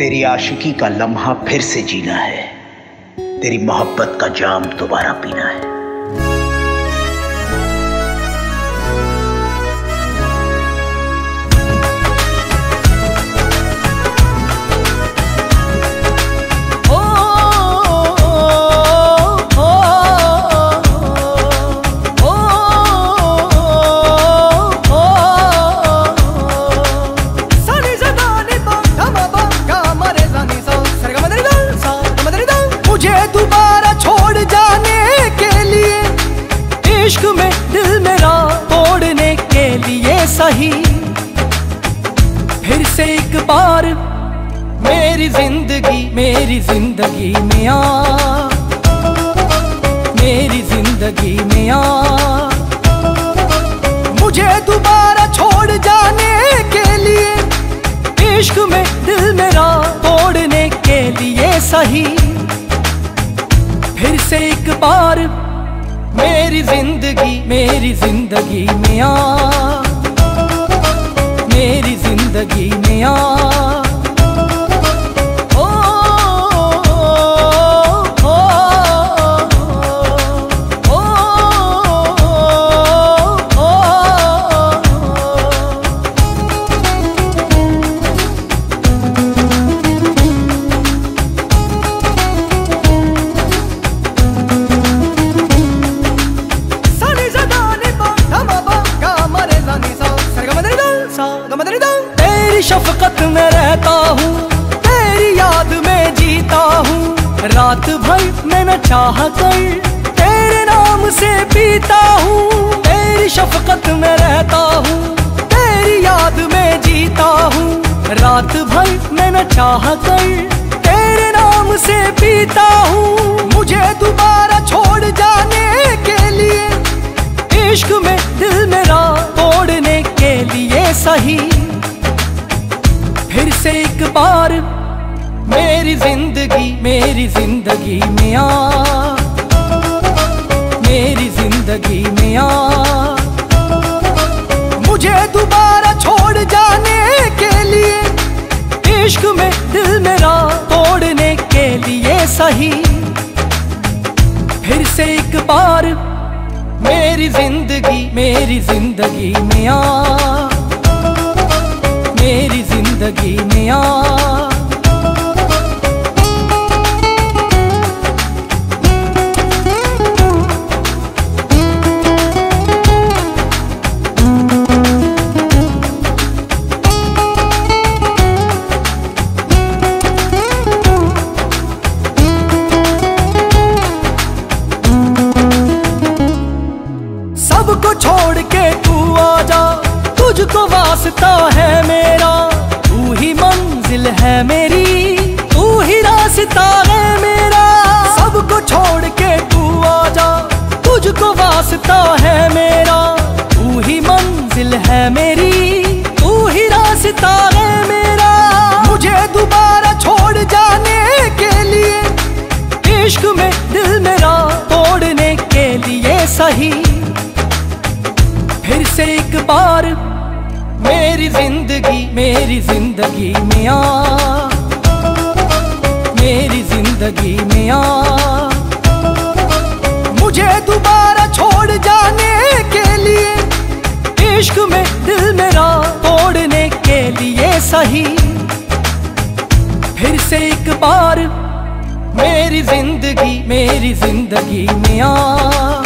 तेरी आशिकी का लम्हा फिर से जीना है, तेरी मोहब्बत का जाम दोबारा पीना है। इश्क में दिल मेरा तोड़ने के लिए सही, फिर से एक बार मेरी जिंदगी में आ, मेरी जिंदगी में आ। मुझे दोबारा छोड़ जाने के लिए इश्क में दिल मेरा तोड़ने के लिए सही, फिर से एक बार मेरी जिंदगी में आ, मेरी जिंदगी में आ। ओ, ओ, ओ, ओ, तेरी शफकत में रहता हूँ, तेरी याद में जीता हूँ, रात भर मैं न चाह कर तेरे नाम से पीता हूँ। तेरी शफकत में रहता हूँ, तेरी याद में जीता हूँ, रात भर मैं न चाह कर तेरे नाम से पीता हूँ। मुझे दोबारा छोड़ जाने के लिए इश्क में दिल मेरा तोड़ने के लिए सही, फिर से एक बार मेरी जिंदगी में आ, मेरी जिंदगी में आ। मुझे दोबारा छोड़ जाने के लिए इश्क में दिल मेरा तोड़ने के लिए सही, फिर से एक बार मेरी जिंदगी में आ, मेरी जिंदगी में आ। सबको छोड़ के तू आजा, तुझको वास्ता है मेरा, तू ही मंजिल है मेरी, तू ही रास्ता है मेरा। सबको छोड़ के तू आजा, तुझको वास्ता है मेरा, तू ही मंजिल है मेरी, तू ही रास्ता है मेरा। मुझे दोबारा छोड़ जाने के लिए इश्क में दिल मेरा तोड़ने के लिए सही, फिर से एक बार मेरी जिंदगी में आ, मेरी जिंदगी में आ। मुझे दोबारा छोड़ जाने के लिए इश्क में दिल मेरा तोड़ने के लिए सही, फिर से एक बार मेरी जिंदगी में आ।